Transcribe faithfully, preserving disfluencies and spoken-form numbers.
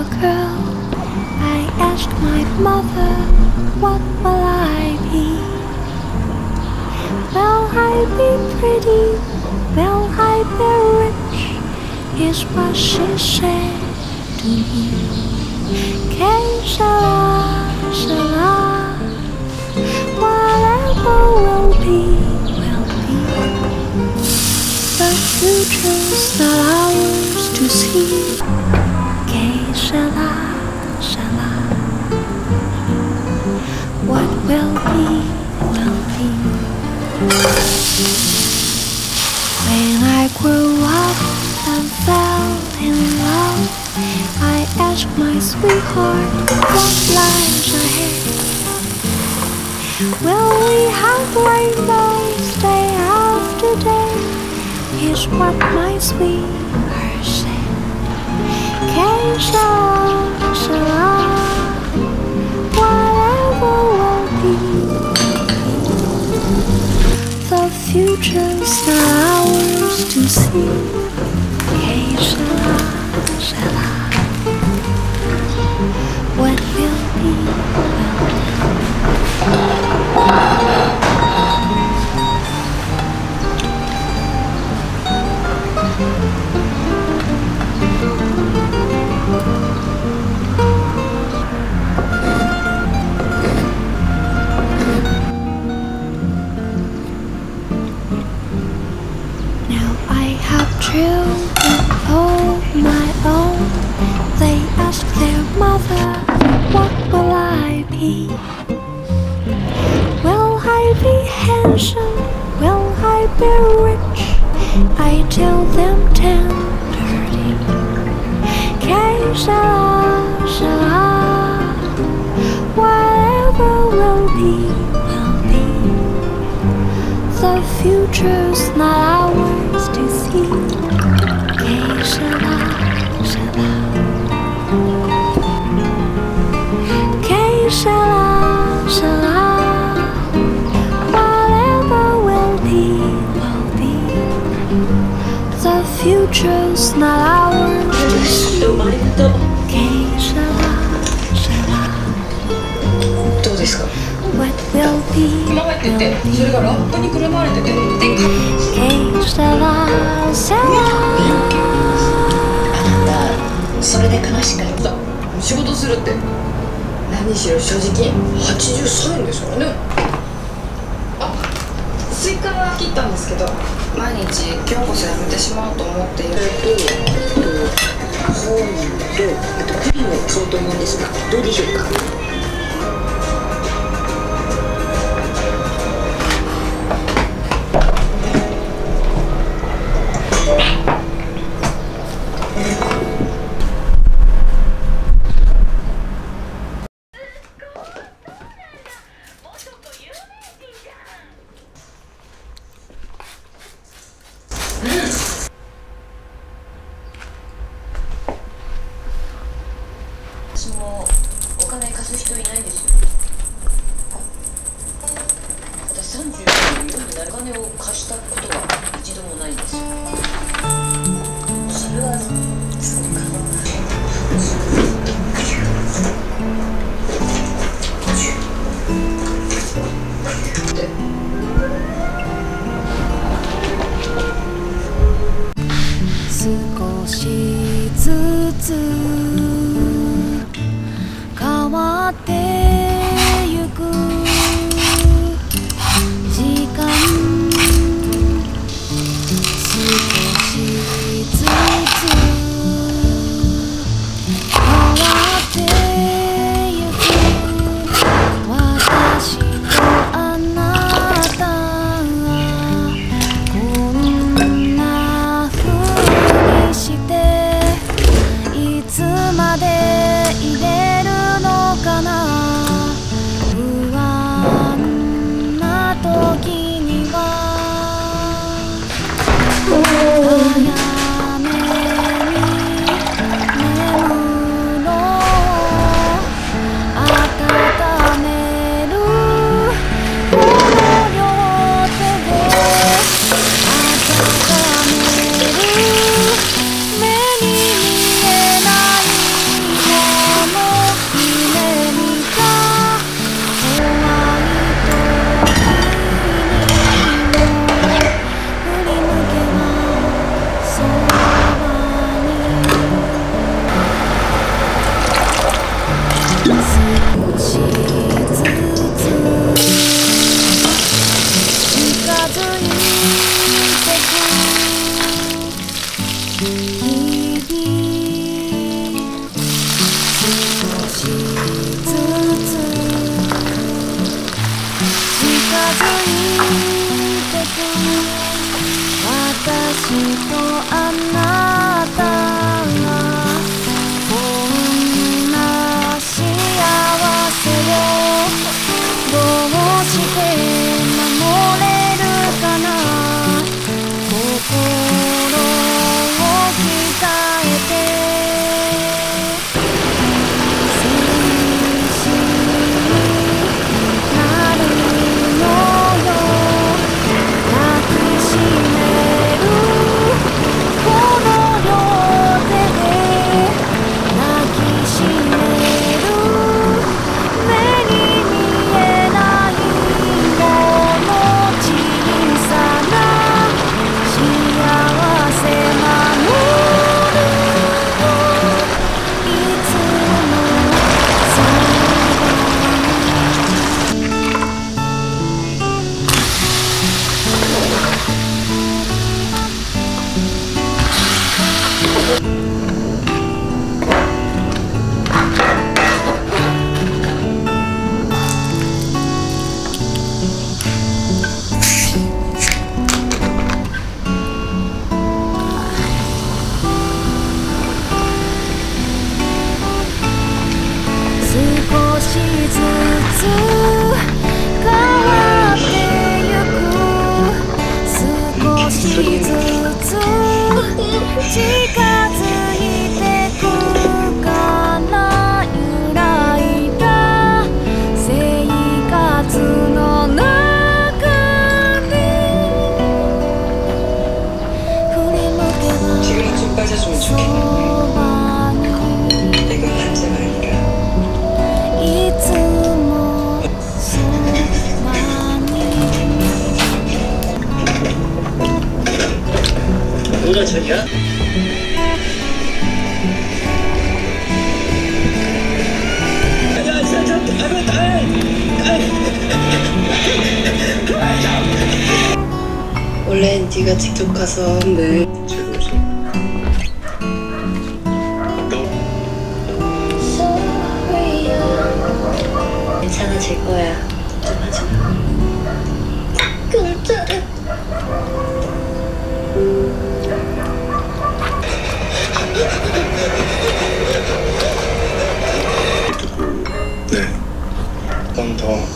girl, I asked my mother, what will I be? Will I be pretty? Will I be rich? Is what she said to me. Que sera, sera, whatever will be, will be. The future's not ours to see. Que sera, sera, what will be, will be. When I grew up and fell in love, I asked my sweetheart what lies ahead. Will we have rainbows day after day? Here's what my sweetheart said. Que sera, sera, whatever will be. The future's not ours to see. Que sera, sera, what will be, will be. Now I have children of my own. They ask their mother, what will I be? Will I be handsome? Will I be rich? I tell them tenderly. Que sera, sera, whatever will be, will be. The future's not ours to see. Que sera, sera, que sera, sera, whatever will be, will be. The future's not ours to see. Que sera, sera, どうですか？ what will be, 今入ってて、それがラップにくるまれてて、で、 que sera, sera. あなた、それで悲しかった。仕事するって。何しろ正直はちじゅうさんえんですからね。あ、スイカは切ったんですけど、毎日今日こそやめてしまおうと思っている。えっと、本とあとプリンを買おうと思うんですが、どうでしょうか？私もお金貸す人いないんですよ。私さんじゅうよんになるお金を貸したことが一度もないんですよ。それはそうか。 少しずつ変わってゆく時間少 천천히야. 야, 진짜 저 가면 다 원래 네가 직접 가서 네. 괜찮아질 거야. 걱정하지 마. 괜찮아. 네. 한 번 더